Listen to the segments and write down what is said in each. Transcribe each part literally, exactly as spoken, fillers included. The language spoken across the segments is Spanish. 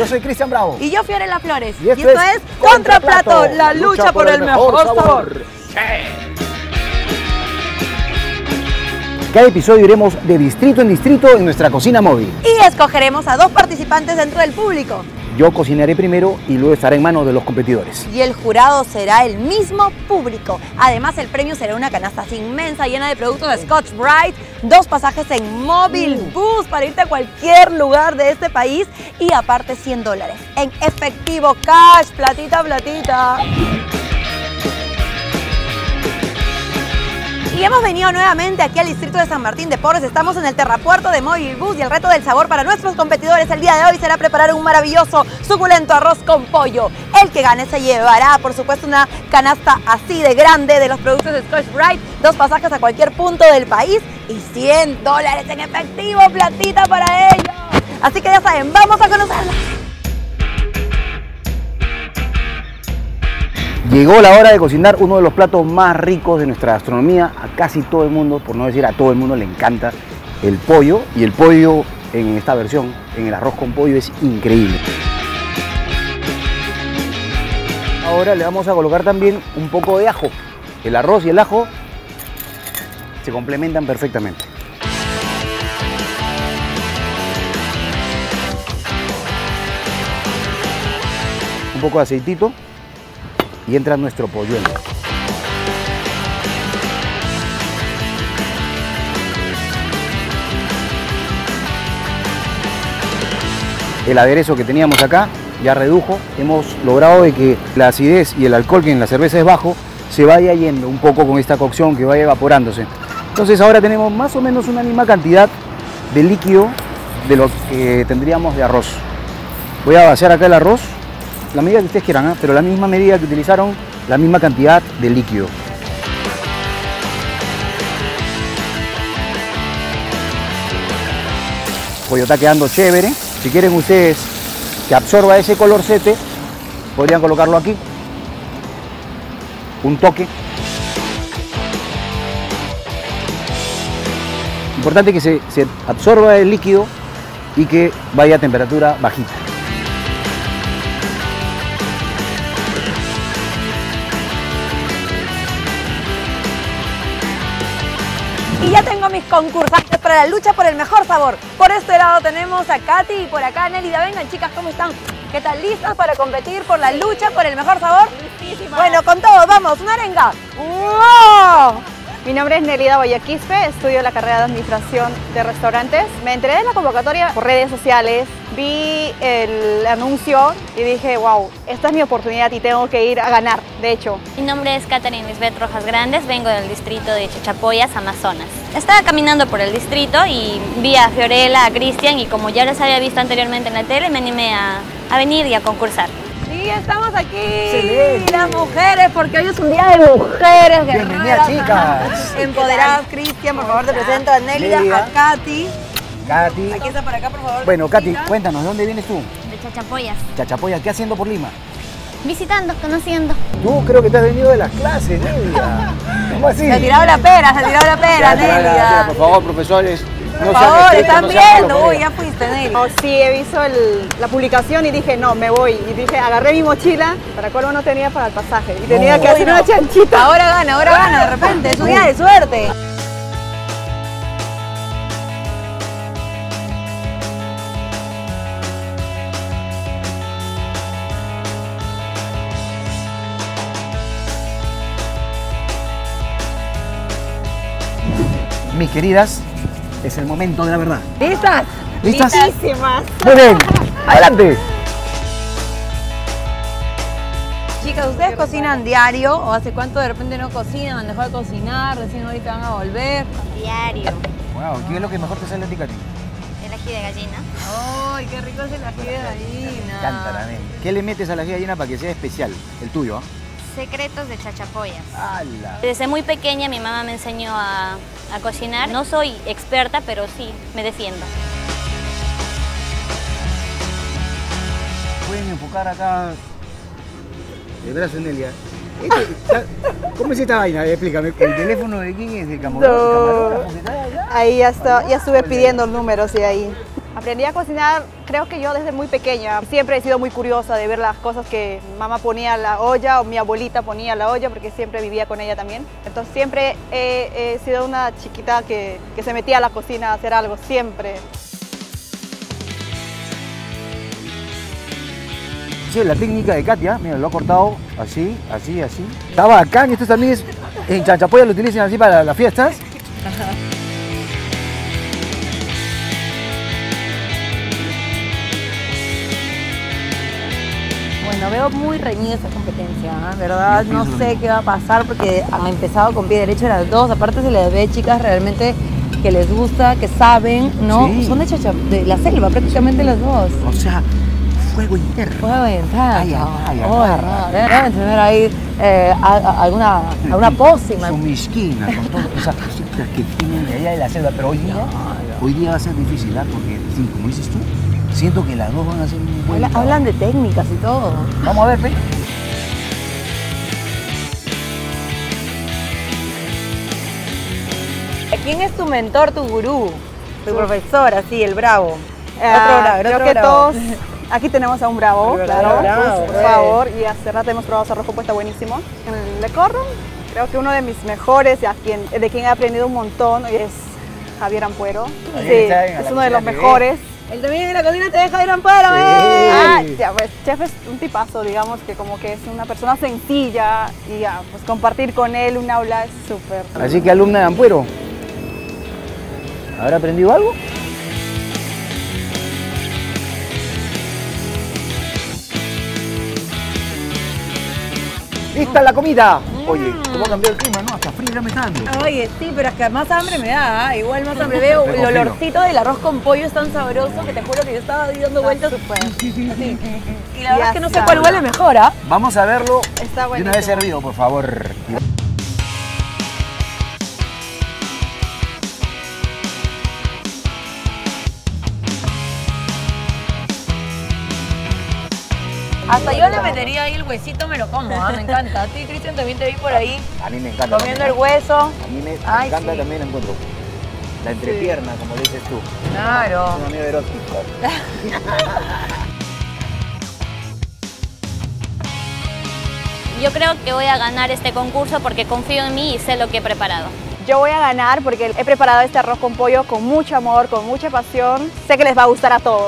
Yo soy Cristian Bravo. Y yo Fiorella Flores. Y esto, y esto es, es Contraplato, la lucha por el mejor sabor. sabor. Cada episodio iremos de distrito en distrito en nuestra cocina móvil. Y escogeremos a dos participantes dentro del público. Yo cocinaré primero y luego estaré en manos de los competidores. Y el jurado será el mismo público. Además, el premio será una canasta inmensa llena de productos de Scotch Brite, dos pasajes en móvil bus para irte a cualquier lugar de este país y aparte cien dólares en efectivo, cash, platita, platita. Y hemos venido nuevamente aquí al distrito de San Martín de Porres. Estamos en el terrapuerto de Móvil Bus y el reto del sabor para nuestros competidores el día de hoy será preparar un maravilloso, suculento arroz con pollo. El que gane se llevará, por supuesto, una canasta así de grande de los productos de Scotch Brite, dos pasajes a cualquier punto del país y cien dólares en efectivo, platita para ellos. Así que ya saben, vamos a conocerla. Llegó la hora de cocinar uno de los platos más ricos de nuestra gastronomía. A casi todo el mundo, por no decir a todo el mundo, le encanta el pollo. Y el pollo en esta versión, en el arroz con pollo, es increíble. Ahora le vamos a colocar también un poco de ajo. El arroz y el ajo se complementan perfectamente. Un poco de aceitito. Y entra nuestro polluelo. El aderezo que teníamos acá ya redujo. Hemos logrado de que la acidez y el alcohol que en la cerveza es bajo se vaya yendo un poco con esta cocción, que vaya evaporándose. Entonces ahora tenemos más o menos una misma cantidad de líquido de lo que tendríamos de arroz. Voy a vaciar acá el arroz. La medida que ustedes quieran, ¿eh? Pero la misma medida que utilizaron, la misma cantidad de líquido. El pollo está quedando chévere. Si quieren ustedes que absorba ese colorcete, podrían colocarlo aquí. Un toque. Importante que se, se absorba el líquido y que vaya a temperatura bajita. Y ya tengo mis concursantes para la lucha por el mejor sabor. Por este lado tenemos a Katy y por acá a Nélida. Vengan, chicas, ¿cómo están? ¿Qué tal? ¿Listas para competir por la lucha por el mejor sabor? Listísimas. Bueno, con todos, vamos, una arenga. ¡Wow! Mi nombre es Nélida Boyaquispe, estudio la carrera de Administración de Restaurantes. Me enteré de la convocatoria por redes sociales, vi el anuncio y dije, wow, esta es mi oportunidad y tengo que ir a ganar, de hecho. Mi nombre es Catherine Lisbeth Rojas Grandes, vengo del distrito de Chachapoyas, Amazonas. Estaba caminando por el distrito y vi a Fiorella, a Cristian y como ya los había visto anteriormente en la tele, me animé a, a venir y a concursar. Sí, estamos aquí, Excelente. las mujeres, porque hoy es un día de mujeres Bienvenidas, guerreras, chicas. empoderadas. Cristian, por favor, te presento a Nélida, Nélida. a Katy. Katy. Aquí está por acá, por favor. Bueno, Katy, Mira. cuéntanos, ¿de dónde vienes tú? De Chachapoyas. Chachapoyas, ¿qué haciendo por Lima? Visitando, conociendo. Tú creo que te has venido de las clases, Nélida. ¿Cómo así? Se ha tirado la pera, se ha tirado la pera, Ya, ya, ya, Nélida. Por favor, profesores. Por favor, están viendo. Uy, ya fuiste, Nélida. Oh, sí, he visto el- la publicación y dije, no, me voy. Y dije, agarré mi mochila, para colmo no tenía para el pasaje. Y tenía No. que hacer Uy, no. una chanchita. Ahora gana, ahora gana, de repente. Es un día de suerte. Mis queridas, es el momento de la verdad. ¿Listas? ¿Listas? Listísimas. Muy bien, adelante. Chicas, ¿ustedes cocinan diario o hace cuánto de repente no cocinan, han dejado de cocinar, recién ahorita van a volver? Diario. Wow, ¿qué es lo que mejor te sale a ti, Katy? El ají de gallina. ¡Ay, qué rico es el ají de gallina! Me encanta la Nelly. ¿Qué le metes a la ají de gallina para que sea especial? El tuyo, ¿ah? Secretos de Chachapoyas. ¡Hala! Desde muy pequeña mi mamá me enseñó a, a cocinar. No soy experta, pero sí, me defiendo. Pueden enfocar acá el brazo en Nelia. Este, ¿cómo es esta vaina? Explícame. ¿El teléfono de quién es? ¿El camarógrafo? No. Ahí ya, está, ya estuve pidiendo números y ahí. Aprendí a cocinar, creo que yo desde muy pequeña. Siempre he sido muy curiosa de ver las cosas que mamá ponía en la olla o mi abuelita ponía en la olla, porque siempre vivía con ella también. Entonces siempre he, he sido una chiquita que, que se metía a la cocina a hacer algo, siempre. Sí, la técnica de Katia, mira, lo ha cortado así, así, así. Está bacán, esto también es, en Chanchapoya lo utilizan así para las fiestas. Ajá. Bueno, veo muy reñida esta competencia, ¿eh? ¿Verdad? No sé qué va a pasar porque han empezado con pie derecho las dos. Aparte se les ve chicas realmente que les gusta, que saben, ¿no? Sí. Son de, chacha, de la selva prácticamente las dos. O sea, fuego interno. Fuego interno. Ay, ay, ay, Oh, ay, no, deben tener ahí eh, a, a, alguna, alguna pócima. Son misquinas con todas esas cositas que tienen de allá de la selva. Pero hoy día, hoy día va a ser difícil, ¿verdad? Porque, sí, como dices tú, siento que las dos van a ser un buen Habla, trabajo. hablan de técnicas y todo. Vamos a ver, Pe. ¿Quién es tu mentor, tu gurú? Tu sí. profesor, así, el bravo. Eh, otro bravo, creo otro que bravo. todos, aquí tenemos a un bravo, Bravo, claro, bravo, pues, por bravo. favor, y hace rato hemos probado su arroz con puesta buenísimo. En el Le Cordon, creo que uno de mis mejores, y a quien, de quien he aprendido un montón, es Javier Ampuero. Sí, es uno de los mejores. Él también en la cocina te deja ir a Ampuero, Sí. ¿eh? Ah, ya, pues, chef es un tipazo, digamos, que como que es una persona sencilla y ya, pues compartir con él un aula es súper. Así que alumna de Ampuero, ¿habrá aprendido algo? ¡Lista la comida! Oye, ¿cómo ha cambiado el clima, no? Hasta frío ya me está dando. Oye, sí, pero es que más hambre me da, ¿eh? Igual más hambre veo. El olorcito del arroz con pollo es tan sabroso que te juro que yo estaba ahí dando vueltas. Sí, sí, sí. Y la verdad es que no sé está. cuál huele mejor, ¿ah? Vamos a verlo Está de buenísimo. una vez servido, por favor. Hasta yo le metería ahí el huesito, me lo como, ¿ah? Me encanta. A ti, Cristian, también te vi por ahí A mí me encanta. comiendo también. el hueso. A mí me, me Ay, encanta sí. también, encuentro. La entrepierna, como dices tú. Claro. Es un amigo erótico. Yo creo que voy a ganar este concurso porque confío en mí y sé lo que he preparado. Yo voy a ganar porque he preparado este arroz con pollo con mucho amor, con mucha pasión. Sé que les va a gustar a todos.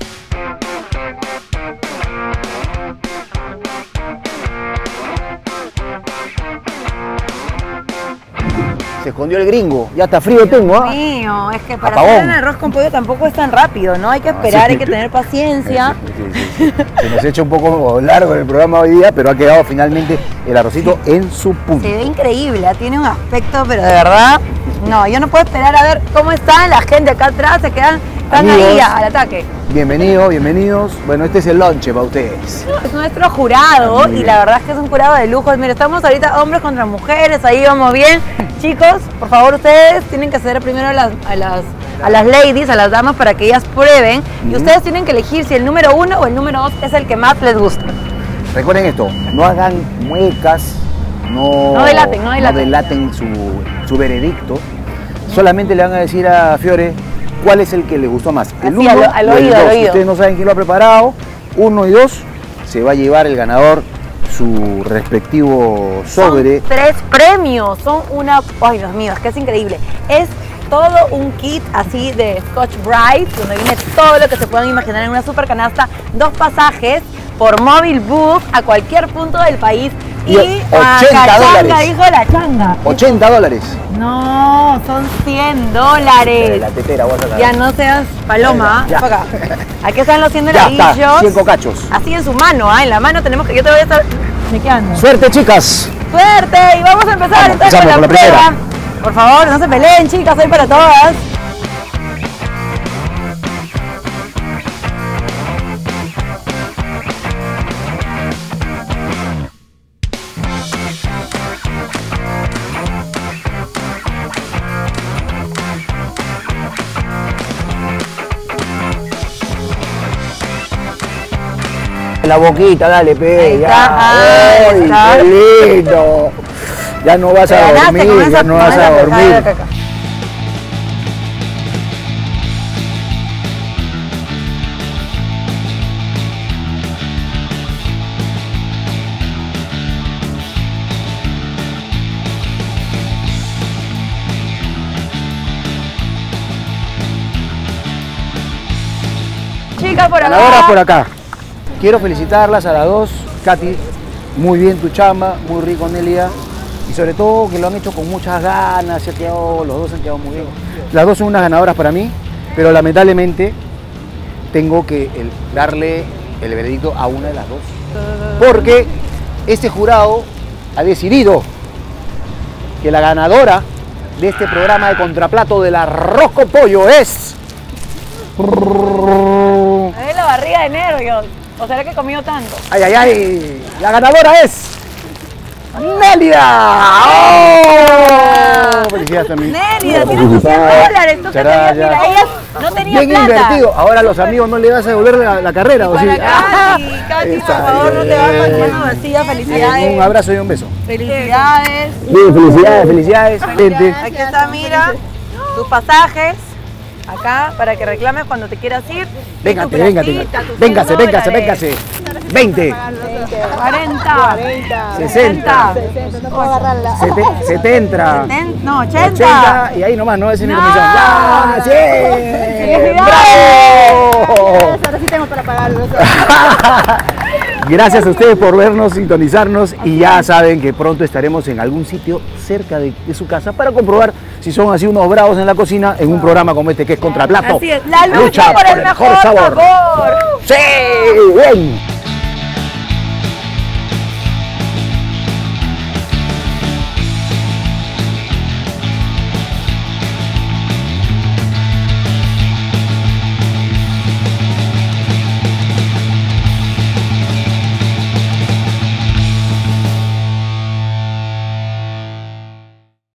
Se escondió el gringo. Ya está frío tengo, ¿ah? Mío, es que para Apagón. hacer un arroz con pollo tampoco es tan rápido, ¿no? Hay que esperar, sí. hay que tener paciencia. Sí, sí, sí, sí. Se nos echa un poco largo el programa hoy día, pero ha quedado finalmente el arrocito en su punto. Se ve increíble, tiene un aspecto, pero de verdad, no, yo no puedo esperar a ver cómo está la gente acá atrás, se quedan, están Amigos, ahí ya, al ataque. Bienvenidos, bienvenidos. Bueno, este es el lonche para ustedes. Es nuestro jurado Muy y bien. la verdad es que es un jurado de lujo. Mira, estamos ahorita hombres contra mujeres, ahí vamos bien. Chicos, por favor, ustedes tienen que ceder primero a las, a las, a las ladies, a las damas, para que ellas prueben. Y Ujú. ustedes tienen que elegir si el número uno o el número dos es el que más les gusta. Recuerden esto, no hagan muecas, no, No delaten, no delaten. delaten su, su veredicto. Solamente le van a decir a Fiore cuál es el que le gustó más. El Así, uno al- al o el oído, al dos. oído. Ustedes no saben quién lo ha preparado. Uno y dos se va a llevar el ganador su respectivo sobre. Son tres premios, son una... Ay, Dios mío, es que es increíble. Es todo un kit así de Scotch Brite, donde viene todo lo que se puedan imaginar en una super canasta, dos pasajes por Mobile Book a cualquier punto del país y, Y a ochenta Cachanga, dólares. dijo la changa. ochenta dólares. No, son cien dólares. La tetera, voy a sacar. Ya no seas paloma, Ya. para acá. Aquí están los cien Ya está, doladillos. cinco cachos. Así en su mano, ¿ah? En la mano tenemos que... Yo te voy a estar chequeando. Suerte, chicas. ¡Suerte! Y vamos a empezar Vamos, entonces con empezamos la, con la prueba. primera. Por favor, no se peleen, chicas, hay para todas. La boquita, dale, pe. Ahí ya. está, ahí Ay, está. qué lindo. Ya no vas Te a ganaste con dormir, esa- ya no con vas esa a pesada de dormir. caca. ganadora por acá. Ganadora por acá. Quiero felicitarlas a las dos. Katy, muy bien tu chamba, muy rico, Nelia. Y sobre todo que lo han hecho con muchas ganas, se ha quedado, los dos se han quedado muy bien. Las dos son unas ganadoras para mí, pero lamentablemente tengo que el, darle el veredicto a una de las dos. Porque este jurado ha decidido que la ganadora de este programa de contraplato del arroz con pollo es... Es la barriga de nervios. ¿O será que he comido tanto? ¡Ay, ay, ay! La ganadora es... ¡Nelia! ¡Oh! ¡Felicidades también! Nelia, tienes cien dólares. Tú que tenías, mira, ella no tenía bien plata. invertido. Ahora a los amigos no le vas a devolver la, la carrera, ¿o sí? Para Katy, Katy, por favor, no te vas a con mano vacía. Felicidades. Un abrazo y un beso. Felicidades. Bien, felicidades, felicidades. Gente. Aquí está, mira, tus pasajes. Acá, para que reclames cuando te quieras ir. Véngate, Tu véngate. placita, tus Véngase, cien véngase, dólares. véngase. veinte. cuarenta. sesenta. sesenta. setenta. Seten- No, ochenta. ochenta. Y ahí nomás, ¿no? Esa es mi No. comisión. ¡Ya! ¡Sí! ¡Felicidades! ¡Bravo! Ahora sí tengo para pagarlo. Gracias a ustedes por vernos, sintonizarnos y ya saben que pronto estaremos en algún sitio cerca de, de su casa para comprobar si son así unos bravos en la cocina en un programa como este que es Contraplato. Así es, la lucha por el mejor sabor. ¡Sí! ¡Bien!